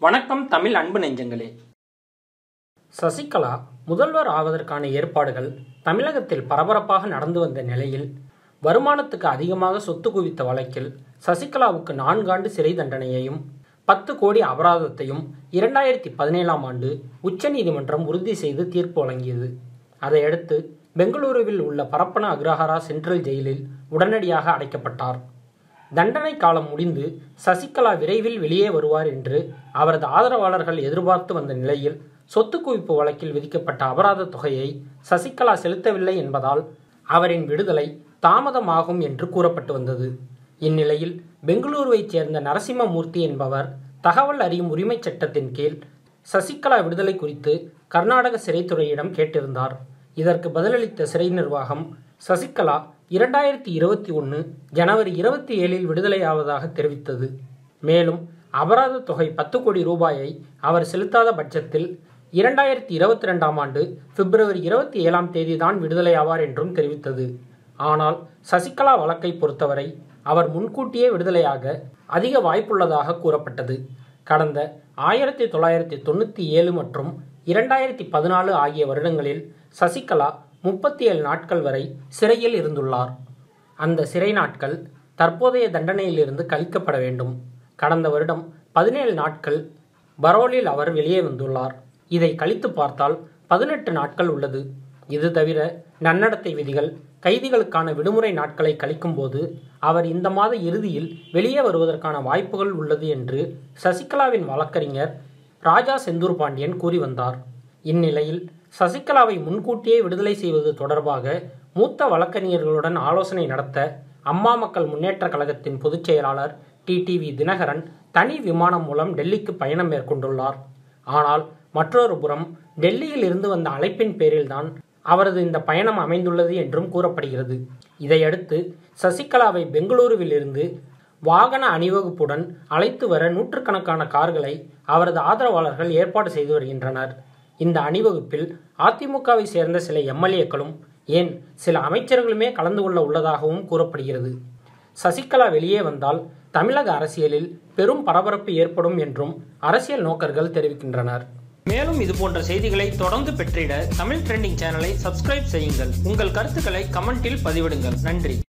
வணக்கம் தமிழ் அன்பு நெஞ்சங்களே. சசிகலா முதல்வர் ஆவதற்கான ஏற்பாடுகள் தமிழகத்தில் பரபரப்பாக நடந்து வந்த நிலையில் வருமானத்துக்கு அதிகமாக சொத்து குவித்த வழக்கில் சசிகலாவுக்கு 4 ஆண்டு சிறை தண்டனையையும் 10 கோடி அபராதத்தையும் 2017ஆம் ஆண்டு உச்சநீதிமன்றம் உறுதி செய்து தீர்ப்பு வழங்கியது. அதையடுத்து பெங்களூருவில் உள்ள பரப்பன அக்ரஹாரா சென்ட்ரல் ஜெயிலில் உடனடியாக அடைக்கப்பட்டார். தண்டனை காலம் முடிந்து சசிகலா விரைவில் வெளியே வருவார் என்று அவரது ஆதரவாளர்கள் எதிர்பார்த்து வந்த நிலையில் சொத்து குவிப்பு வழக்கில் விதிக்கப்பட்ட அபராத தொகையை சசிகலா செலுத்தவில்லை என்பதால் அவரின் விடுதலை தாமதமாகும் என்று கூறப்பட்டு வந்தது. இந்நிலையில் பெங்களூருவைச் சேர்ந்த நரசிம்மமூர்த்தி என்பவர் தகவல் அறியும் உரிமை சட்டத்தின் கீழ் சசிகலா விடுதலை குறித்து கர்நாடக சிறைத்துறையிடம் கேட்டிருந்தார். இதற்கு பதிலளித்த சிறை நிர்வாகம் சசிகலா 2021 ஜனவரி 27 விடுதலையாவதாக தெரிவித்தது. மேலும் அபராத தொகை 10 கோடி ரூபாயை அவர் செலுத்தாத பட்சத்தில் 2022ஆம் ஆண்டு பிப்ரவரி 27ஆம் தேதி தான் விடுதலையாவார் என்றும் தெரிவித்தது. ஆனால் சசிகலா வழக்கை பொறுத்தவரை அவர் முன்கூட்டியே விடுதலையாக அதிக வாய்ப்புள்ளதாக கூறப்பட்டது. கடந்த 1997 மற்றும் 2014 ஆகிய வருடங்களில் சசிகலா 37 நாட்கள் வரை சிறையில் இருந்துள்ளார். அந்த சிறை நாட்கள் தற்போதைய தண்டனையிலிருந்து கழிக்கப்பட வேண்டும். கடந்த வருடம் 17 நாட்கள் பரோலில் அவர் வெளியே வந்துள்ளார். இதை கழித்து பார்த்தால் 18 நாட்கள் உள்ளது. இது தவிர நன்னடத்தை விதிகள், கைதிகளுக்கான விடுமுறை நாட்களை கழிக்கும் போது அவர் இந்த மாத இறுதியில் வெளியே வருவதற்கான வாய்ப்புகள் உள்ளது என்று சசிகலாவின் வழக்கறிஞர் ராஜா செந்தூர் பாண்டியன் கூறி வந்தார். இந்நிலையில் சசிகலாவை முன்கூட்டியே விடுதலை செய்வது தொடர்பாக மூத்த வழக்கறிஞர்களுடன் ஆலோசனை நடத்த அம்மா மக்கள் முன்னேற்ற கழகத்தின் பொதுச் செயலாளர் TTV தினகரன் தனி விமானம் மூலம் டெல்லிக்கு பயணம் மேற்கொண்டுள்ளார். ஆனால் மற்றொரு புறம் டெல்லியில் இருந்து வந்த அழைப்பின் பேரில்தான் அவரது இந்த பயணம் அமைந்துள்ளது என்றும் கூறப்படுகிறது. இதையடுத்து சசிகலாவை பெங்களூருவில் இருந்து வாகன அணிவகுப்புடன் அழைத்து வர நூற்றுக்கணக்கான கார்களை அவரது ஆதரவாளர்கள் ஏற்பாடு செய்து வருகின்றனர். இந்த அணிவகுப்பில் அதிமுகவை சேர்ந்த சில MLAக்களும் ஏன் சில அமைச்சர்களுமே கலந்து கொள்ள உள்ளதாகவும் கூறப்படுகிறது. சசிகலா வெளியே வந்தால் தமிழக அரசியலில் பெரும் பரபரப்பு ஏற்படும் என்றும் அரசியல் நோக்கர்கள் தெரிவிக்கின்றனர். மேலும் இது போன்ற செய்திகளை தொடர்ந்து பெற்றிட தமிழ் ட்ரெண்டிங் சேனலை சப்ஸ்கிரைப் செய்யுங்கள். உங்கள் கருத்துக்களை கமெண்டில் பதிவிடுங்கள். நன்றி.